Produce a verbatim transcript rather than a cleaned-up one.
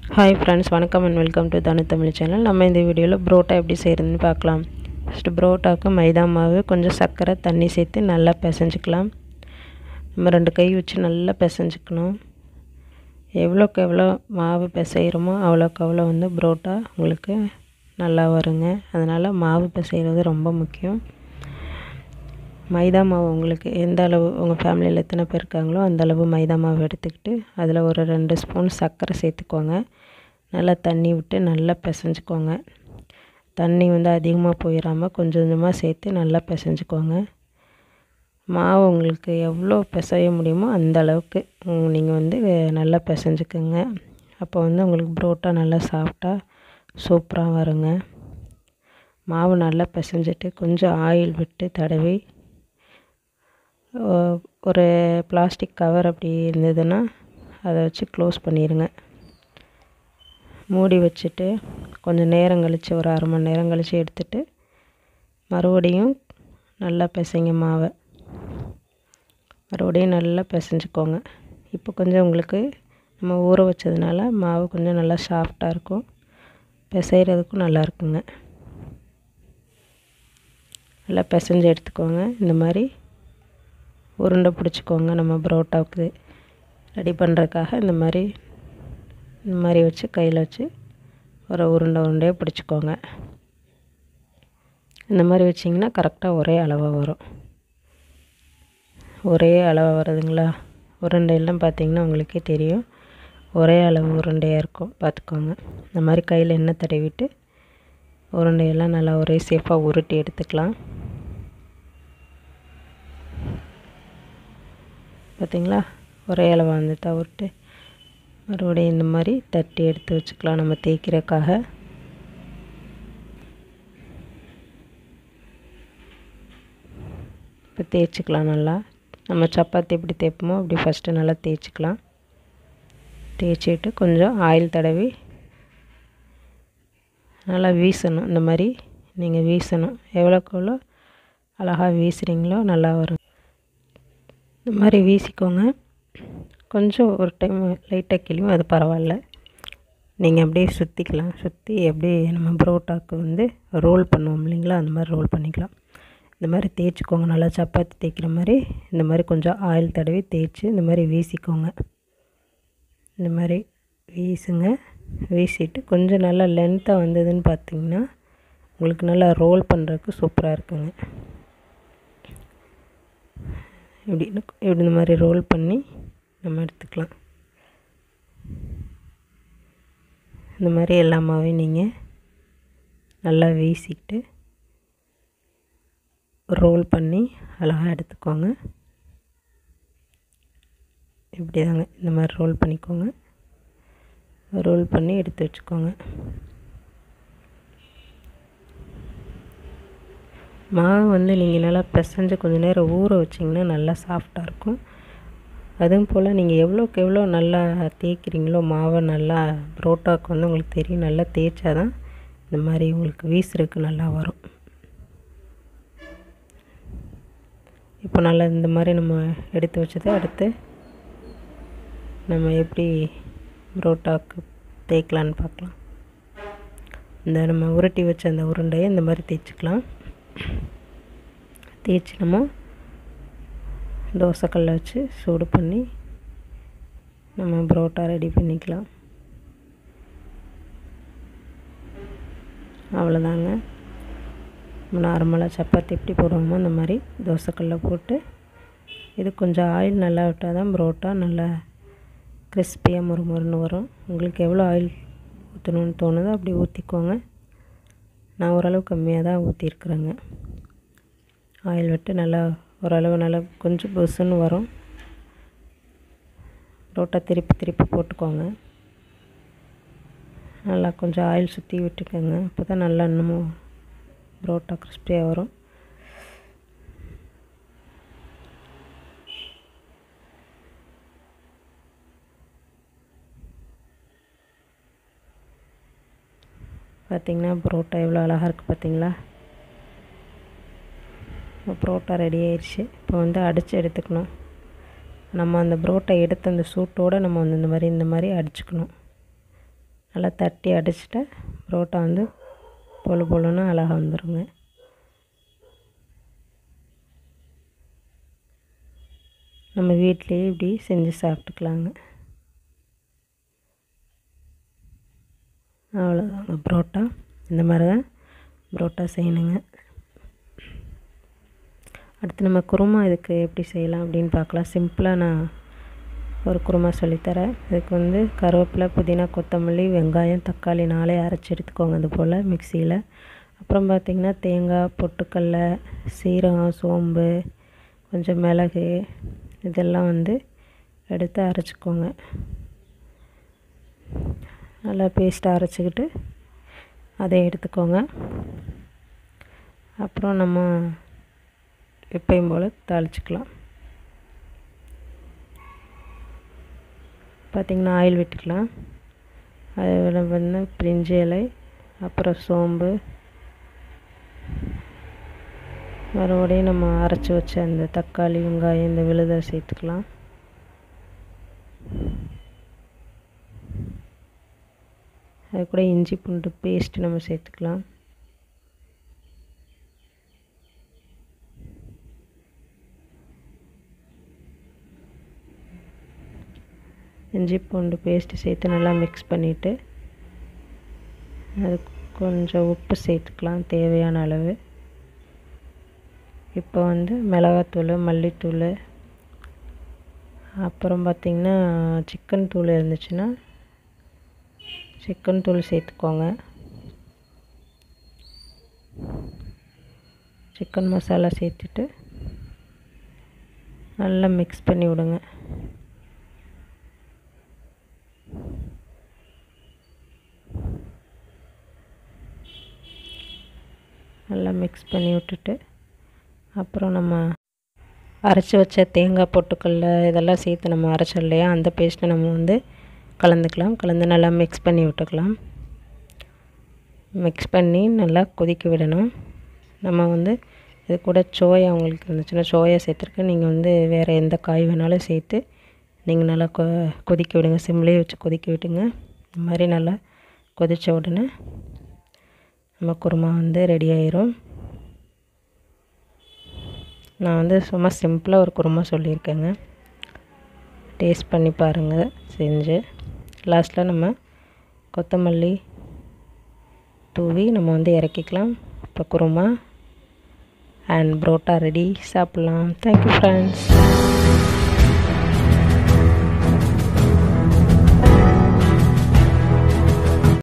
Hi friends, வணக்கம் and welcome to Thanu Tamil channel. நம்ம இந்த வீடியோவில் புரோட்டா எப்படி செய்கிறதுன்னு பார்க்கலாம். ஃபஸ்ட்டு புரோட்டாவுக்கு மைதா மாவு, கொஞ்சம் சர்க்கரை, தண்ணி சேர்த்து நல்லா பிசைஞ்சிக்கலாம். நம்ம ரெண்டு கை வச்சு நல்லா பிசைஞ்சிக்கணும். எவ்வளோக்கு எவ்வளோ மாவு பிசைகிறோமோ அவ்வளோக்கு அவ்வளோ வந்து புரோட்டா உங்களுக்கு நல்லா வருங்க. அதனால் மாவு பிசைகிறது ரொம்ப முக்கியம். மைதா மாவு உங்களுக்கு எந்த அளவு, உங்கள் ஃபேமிலியில் எத்தனை பேர் இருக்காங்களோ அந்த அளவு மைதா மாவு எடுத்துக்கிட்டு அதில் ஒரு ரெண்டு ஸ்பூன் சர்க்கரை சேர்த்துக்கோங்க. நல்லா தண்ணி விட்டு நல்லா பிசைஞ்சிக்கோங்க. தண்ணி வந்து அதிகமாக போயிடாமல் கொஞ்சம் கொஞ்சமாக சேர்த்து நல்லா பிசைஞ்சிக்கோங்க. மாவு உங்களுக்கு எவ்வளோ பிசைய முடியுமோ அந்த அளவுக்கு நீங்கள் வந்து நல்லா பிசைஞ்சிக்கோங்க. அப்போ வந்து உங்களுக்கு புரோட்டா நல்லா சாஃப்டாக சூப்பராக வருங்க. மாவு நல்லா பிசைஞ்சிட்டு கொஞ்சம் ஆயில் விட்டு தடவி ஒரு பிளாஸ்டிக் கவர் அப்படி இருந்ததுன்னா அதை வச்சு க்ளோஸ் பண்ணிடுங்க. மூடி வச்சுட்டு கொஞ்சம் நேரம் கழித்து ஒரு அரை மணி நேரம் கழித்து எடுத்துட்டு மறுபடியும் நல்லா பிசைங்க மாவை. மறுபடியும் நல்லா பிசைஞ்சிக்கோங்க. இப்போ கொஞ்சம் உங்களுக்கு நம்ம ஊற வச்சதுனால மாவு கொஞ்சம் நல்லா சாஃப்டாக இருக்கும், பிசைகிறதுக்கும் நல்லா இருக்குங்க. நல்லா பிசைஞ்சு எடுத்துக்கோங்க. இந்த மாதிரி உருண்டை பிடிச்சிக்கோங்க. நம்ம புரோட்டாவுக்கு ரெடி பண்ணுறதுக்காக இந்த மாதிரி இந்த மாதிரி வச்சு கையில் வச்சு ஒரு உருண்டை உருண்டையாக பிடிச்சிக்கோங்க. இந்த மாதிரி வச்சிங்கன்னா கரெக்டாக ஒரே அளவாக வரும். ஒரே அளவாக வருதுங்களா? உருண்டையெல்லாம் பார்த்திங்கன்னா உங்களுக்கே தெரியும், ஒரே அளவு உருண்டையாக இருக்கும். பார்த்துக்கோங்க. இந்த மாதிரி கையில் எண்ணெய் தடவிட்டு உருண்டையெல்லாம் நல்லா ஒரே சேஃபாக உருட்டி எடுத்துக்கலாம். பார்த்திங்களா? ஒரே அளவாக வந்து தவிர்த்து மறுபடியும் இந்த மாதிரி தட்டி எடுத்து வச்சுக்கலாம் நம்ம தேய்க்கிறதுக்காக. இப்போ தேய்ச்சிக்கலாம் நல்லா. நம்ம சப்பாத்தி எப்படி தேய்ப்போமோ அப்படி ஃபஸ்ட்டு நல்லா தேய்ச்சிக்கலாம். தேய்ச்சிட்டு கொஞ்சம் ஆயில் தடவி நல்லா வீசணும். இந்த மாதிரி நீங்கள் வீசணும். எவ்வளோக்கு எவ்வளோ அழகாக வீசுகிறீங்களோ நல்லா வரும். இந்த மாதிரி வீசிக்கோங்க. கொஞ்சம் ஒரு டைம் லைட்டாக கிளியும் அது பரவாயில்ல. நீங்கள் அப்படியே சுற்றிக்கலாம். சுற்றி அப்படியே நம்ம புரோட்டாவுக்கு வந்து ரோல் பண்ணுவோம் இல்லைங்களா, அந்த மாதிரி ரோல் பண்ணிக்கலாம். இந்த மாதிரி தேய்ச்சிக்கோங்க. நல்லா சப்பாத்தி தேய்க்கிற மாதிரி இந்த மாதிரி கொஞ்சம் ஆயில் தடவி தேய்ச்சி இந்த மாதிரி வீசிக்கோங்க. இந்த மாதிரி வீசுங்க. வீசிட்டு கொஞ்சம் நல்லா லென்த்தாக வந்ததுன்னு பார்த்திங்கன்னா உங்களுக்கு நல்லா ரோல் பண்ணுறதுக்கு சூப்பராக இருக்குங்க. இப்படி இப்படி இந்த மாதிரி ரோல் பண்ணி நம்ம எடுத்துக்கலாம். இந்த மாதிரி எல்லா மாவையும் நீங்கள் நல்லா வீசிக்கிட்டு ரோல் பண்ணி அழகாக எடுத்துக்கோங்க. இப்படி தாங்க இந்த மாதிரி ரோல் பண்ணிக்கோங்க. ரோல் பண்ணி எடுத்து வச்சுக்கோங்க. மாவு வந்து நீங்கள் நல்லா பிசைஞ்சு கொஞ்சம் நேரம் ஊற வச்சிங்கன்னா நல்லா சாஃப்டாக இருக்கும். அதுவும் போல் நீங்கள் எவ்வளோக்கு எவ்வளோ நல்லா தேய்க்கிறீங்களோ மாவை நல்லா புரோட்டாவுக்கு வந்து உங்களுக்கு தெரியும். நல்லா தேய்ச்சா தான் இந்த மாதிரி உங்களுக்கு வீசுறதுக்கு நல்லா வரும். இப்போ நல்லா இந்த மாதிரி நம்ம எடுத்து வச்சதை அடுத்து நம்ம எப்படி புரோட்டாவுக்கு தேய்க்கலான்னு பார்க்கலாம். இந்த நம்ம உருட்டி வச்ச அந்த உருண்டையை இந்த மாதிரி தேய்ச்சிக்கலாம். தேய்ச்சி நம்ம தோசைக்கல்லை வச்சு சூடு பண்ணி நம்ம புரோட்டா ரெடி பண்ணிக்கலாம். அவ்வளோதாங்க. நார்மலாக சப்பாத்தி எப்படி போடுவோமோ அந்த மாதிரி தோசைக்கல்லை போட்டு இது கொஞ்சம் ஆயில் நல்லா விட்டால் தான் புரோட்டா நல்லா கிறிஸ்பியாக மொறு மொறுன்னு வரும். உங்களுக்கு எவ்வளோ ஆயில் ஊற்றணுன்னு தோணுதோ அப்படி ஊற்றிக்கோங்க. நான் ஓரளவு கம்மியாக தான் ஊற்றிருக்குறேங்க. ஆயில் விட்டு நல்லா ஓரளவு நல்லா கொஞ்சம் புசுன்னு வரும். புரோட்டா திருப்பி திருப்பி போட்டுக்கோங்க. நல்லா கொஞ்சம் ஆயில் சுற்றி விட்டுக்கோங்க. அப்போ தான் நல்லா இன்னமும் புரோட்டா கிறிஸ்பியாக வரும். பார்த்திங்கன்னா புரோட்டா எவ்வளோ அழகாக இருக்குது பார்த்திங்களா? புரோட்டா ரெடி ஆயிடுச்சு. இப்போ வந்து அடித்து எடுத்துக்கணும். நம்ம அந்த புரோட்டா எடுத்து அந்த சூட்டோடு நம்ம வந்து இந்த மாதிரி இந்த மாதிரி அடிச்சுக்கணும். நல்லா தட்டி அடிச்சுட்டு புரோட்டா வந்து பொழு பொழுன்னு அழகாக வந்துடுங்க. நம்ம வீட்டிலையே இப்படி செஞ்சு சாப்பிட்டுக்கலாங்க. அவ்வளோதாங்க புரோட்டா. இந்த மாதிரி தான் புரோட்டா செய்யணுங்க. அடுத்து நம்ம குருமா இதுக்கு எப்படி செய்யலாம் அப்படின்னு பார்க்கலாம். சிம்பிளாக நான் ஒரு குருமா சொல்லித்தரேன். இதுக்கு வந்து கருவேப்பிலை, புதினா, கொத்தமல்லி, வெங்காயம், தக்காளி நாளே அரைச்சி எடுத்துக்கோங்க இது போல் மிக்சியில். அப்புறம் பார்த்திங்கன்னா தேங்காய், பொட்டுக்கடலை, சீரகம், சோம்பு, கொஞ்சம் மிளகு இதெல்லாம் வந்து எடுத்து அரைச்சிக்கோங்க. நல்லா பேஸ்ட்டாக அரைச்சிக்கிட்டு அதை எடுத்துக்கோங்க. அப்புறம் நம்ம எப்பயும் போல் தாளிச்சிக்கலாம். பார்த்திங்கன்னா ஆயில் விட்டுக்கலாம். அதில் வந்து பிரிஞ்சி இலை, அப்புறம் சோம்பு, மறுபடியும் நம்ம அரைச்சி வச்ச அந்த தக்காளி, வெங்காயம், இந்த விழுதை சேர்த்துக்கலாம். அது கூட இஞ்சி பூண்டு பேஸ்ட் நம்ம சேர்த்துக்கலாம். இஞ்சி பூண்டு பேஸ்ட்டு சேர்த்து நல்லா மிக்ஸ் பண்ணிவிட்டு அது கொஞ்சம் உப்பு சேர்த்துக்கலாம் தேவையான அளவு. இப்போ வந்து மிளகாத்தூள், மல்லித்தூள், அப்புறம் பார்த்திங்கன்னா சிக்கன் தூள் இருந்துச்சுன்னா சிக்கன் தூள் சேர்த்துக்கோங்க. சிக்கன் மசாலா சேர்த்துட்டு நல்லா மிக்ஸ் பண்ணி விடுங்க. நல்லா மிக்ஸ் பண்ணி விட்டுட்டு அப்புறம் நம்ம அரைச்சி வச்ச தேங்காய், பொட்டுக்கடலை இதெல்லாம் சேர்த்து நம்ம அரைச்சோம் இல்லையா, அந்த பேஸ்ட்டை நம்ம வந்து கலந்துக்கலாம். கலந்து நல்லா மிக்ஸ் பண்ணி விட்டுக்கலாம். மிக்ஸ் பண்ணி நல்லா கொதிக்க விடணும். நம்ம வந்து இது கூட சோயா உங்களுக்கு இருந்துச்சுன்னா சோயா சேர்த்துருக்கேன். நீங்கள் வந்து வேறு எந்த காய் வேணாலும் சேர்த்து நீங்கள் நல்லா கொ கொதிக்க விடுங்க. சிம்லேயே வச்சு கொதிக்க விட்டுங்க. இந்த மாதிரி நல்லா கொதித்த உடனே நம்ம குருமா வந்து ரெடி ஆயிரும். நான் வந்து சும்மா சிம்பிளாக ஒரு குருமா சொல்லியிருக்கேங்க. டேஸ்ட் பண்ணி பாருங்கள் செஞ்சு. லாஸ்ட்டில் நம்ம கொத்தமல்லி தூவி நம்ம வந்து இறக்கிக்கலாம். இப்போ குருமா அண்ட் புரோட்டா ரெடி. சாப்பிட்லாம். Thank you friends.